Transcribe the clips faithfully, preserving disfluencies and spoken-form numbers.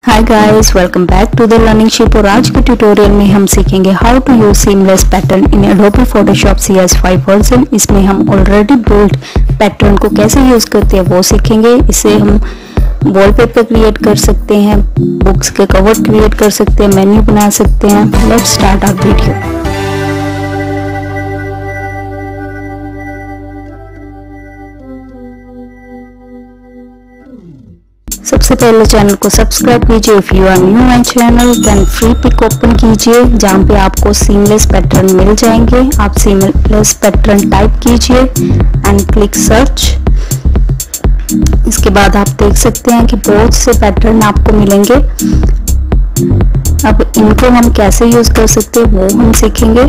Hi guys, welcome back to the learning ship. और आज के ट्यूटोरियल में हम सीखेंगे how to use seamless pattern in Adobe Photoshop C S five version. इसमें हम ऑलरेडी बिल्ड पैटर्न को कैसे यूज करते हैं वो सीखेंगे। इससे हम वॉलपेपर क्रिएट कर सकते हैं, बुक्स के कवर क्रिएट कर सकते हैं, मेन्यू बना सकते हैं। Let's start our video. सबसे पहले चैनल को सब्सक्राइब कीजिए। If you are new my channel then Freepik open कीजिए, जहाँ पे आपको सीमलेस पैटर्न मिल जाएंगे। आप सीमलेस पैटर्न टाइप कीजिए एंड क्लिक सर्च। इसके बाद आप देख सकते हैं कि बहुत से पैटर्न आपको मिलेंगे। अब इनको हम कैसे यूज कर सकते हैं वो हम सीखेंगे।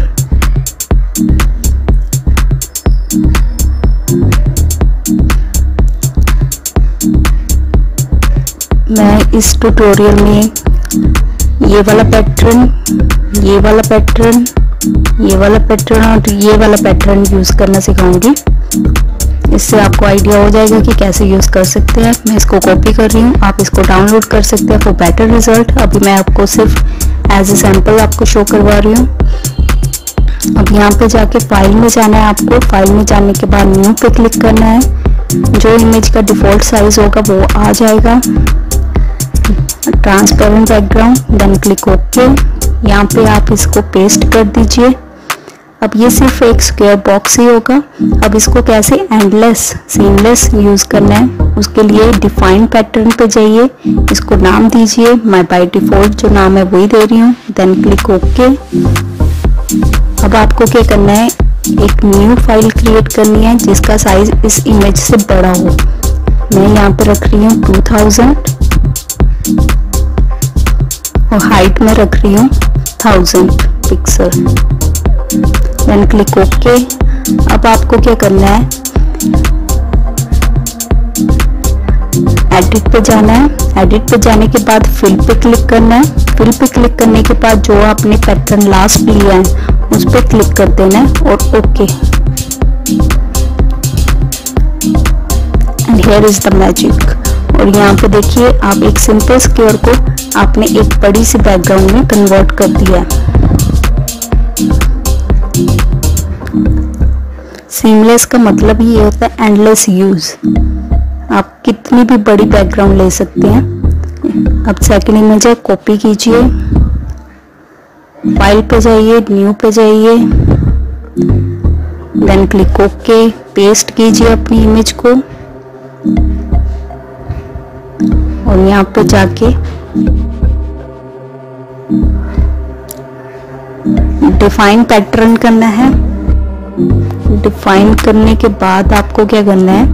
मैं इस ट्यूटोरियल में ये वाला पैटर्न, ये वाला पैटर्न, ये वाला पैटर्न और ये वाला पैटर्न यूज करना सिखाऊंगी। इससे आपको आइडिया हो जाएगा कि कैसे यूज कर सकते हैं। मैं इसको कॉपी कर रही हूँ, आप इसको डाउनलोड कर सकते हैं फॉर बेटर रिजल्ट। अभी मैं आपको सिर्फ एज ए सैंपल आपको शो करवा रही हूँ। अब यहाँ पे जाके फाइल में जाना है आपको। फाइल में जाने के बाद न्यू पे क्लिक करना है। जो इमेज का डिफॉल्ट साइज होगा वो आ जाएगा। Transparent background, then click okay. यहाँ पे आप इसको पेस्ट कर दीजिए। अब ये सिर्फ एक स्क्वायर बॉक्स ही होगा। अब इसको कैसे एंडलेस सीमलेस यूज करना है, उसके लिए डिफाइन पैटर्न पे जाइए। इसको नाम दीजिए, मैं बाय डिफॉल्ट जो नाम है वही दे रही हूँ। Then click okay. अब आपको क्या करना है, एक न्यू फाइल क्रिएट करनी है जिसका साइज इस इमेज से बड़ा हो। मैं यहाँ पे रख रही हूँ टू थाउजेंड और हाइट में रख रही हूँ thousand pixel. Then click okay. अब आपको क्या करना है, एडिट पे जाना है। एडिट पे जाने के बाद फिल पे क्लिक करना है। फिल पे क्लिक करने के बाद जो आपने पैटर्न लास्ट लिया है उस पे क्लिक कर देना है और okay. And here is the magic. और यहाँ पे देखिए, आप एक सिंपल स्क्वायर को आपने एक बड़ी सी बैकग्राउंड में कन्वर्ट कर दिया। सीमलेस का मतलब ये होता है एंडलेस यूज। आप कितनी भी बड़ी बैकग्राउंड ले सकते हैं। अब सेकंड इमेज है, कॉपी कीजिए, फाइल पे जाइए, न्यू पे जाइए, देन क्लिक ओके। पेस्ट कीजिए अपनी इमेज को और यहाँ पे जाके डिफाइन पैटर्न करना है। डिफाइन करने के बाद आपको क्या करना है,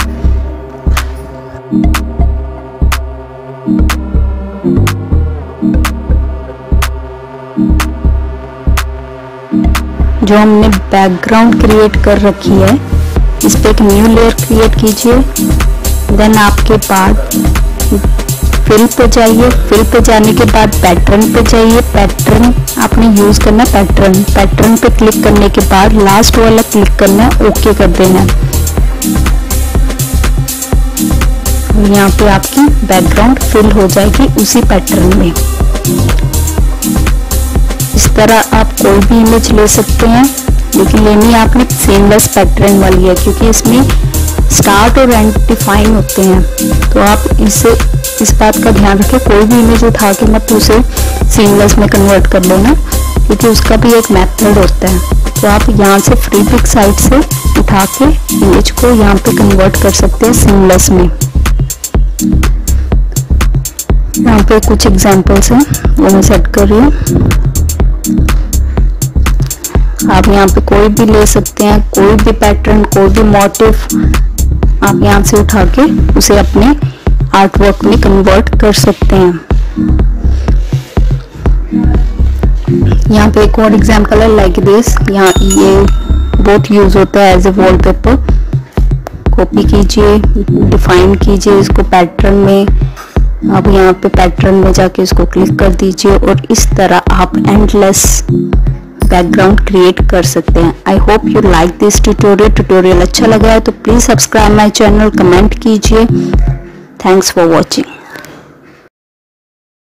जो हमने बैकग्राउंड क्रिएट कर रखी है इस पे एक न्यू लेयर क्रिएट कीजिए। देन आपके बाद फिल पे जाइए। फिल पे जाने के बाद पैटर्न पे जाइए। पैटर्न आपने यूज करना है पैटर्न। पैटर्न पे क्लिक करने के बाद लास्ट वाला क्लिक करना है, ओके कर देना है। यहाँ पे आपकी बैकग्राउंड फिल हो जाएगी उसी पैटर्न में। इस तरह आप कोई भी इमेज ले सकते हैं, लेकिन लेनी आपने सीमलेस पैटर्न वाली है क्योंकि इसमें स्टार्ट और एंड डिफाइन होते हैं। तो आप इसे इस बात का ध्यान रखें, कोई भी इमेज उठा के मत उसे सीमलेस में कन्वर्ट कर लेना, क्योंकि उसका भी एक मेथड होता है। तो आप यहाँ से फ्री पिक साइट से उठा के इमेज को यहाँ पे कन्वर्ट कर सकते हैं सीमलेस में। यहाँ पे कुछ एग्जांपल्स हैं वो मैं सेट कर रही हूँ। आप यहाँ पे कोई भी ले सकते हैं, कोई भी पैटर्न, कोई भी मोटिव आप यहाँ से उठा के उसे अपने आर्ट वर्क में कन्वर्ट कर सकते हैं। यहाँ पे एक और एग्जांपल है लाइक दिस। यहाँ ये बहुत यूज होता है एज ए वॉलपेपर। कॉपी कीजिए, डिफाइन कीजिए इसको पैटर्न में। अब यहाँ पे पैटर्न में जाके इसको क्लिक कर दीजिए और इस तरह आप एंडलेस बैकग्राउंड क्रिएट कर सकते हैं। I hope you like this tutorial. Tutorial अच्छा लगा है तो please subscribe my channel, comment कीजिए। Thanks for watching.